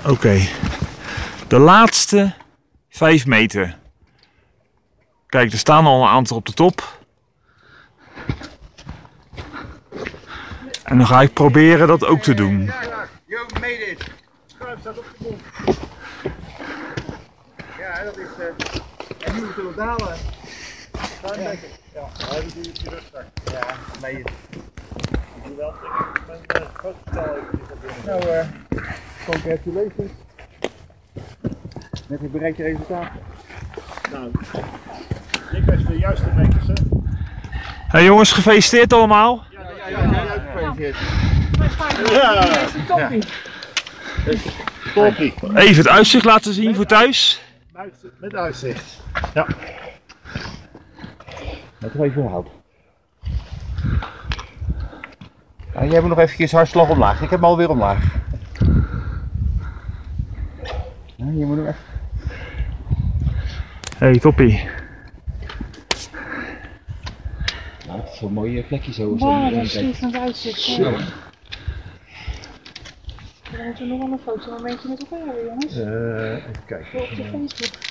Oké. De laatste 5 meter. Kijk, er staan al een aantal op de top. En dan ga ik proberen dat ook te doen. You made it. Schuif staat op de mond. Ja, dat is... en nu moeten we dalen. Ja, hij doet hier op je rugzak. Ja, nee. Ik doe wel mijn fotospel eventjes. Nou, congratulations. Met het bereikte resultaat. Nou, ik was de juiste meters, hè. Hey jongens, gefeliciteerd allemaal. Ja, gefeliciteerd. Ja, toppie. Toppie. Even het uitzicht laten zien voor thuis. Met uitzicht. Ja. Dat is even hout. Nou, jij moet nog eventjes hartslag omlaag. Ik heb hem alweer omlaag. Nou, je moet nog even. Hey, toppie. Nou, het is zo'n mooie vlekje zo. Wow, dat is goed van het uitzicht. Zo. Dan moeten we nog wel een fotomomentje met elkaar hebben, jongens. Even kijken. Op de Facebook.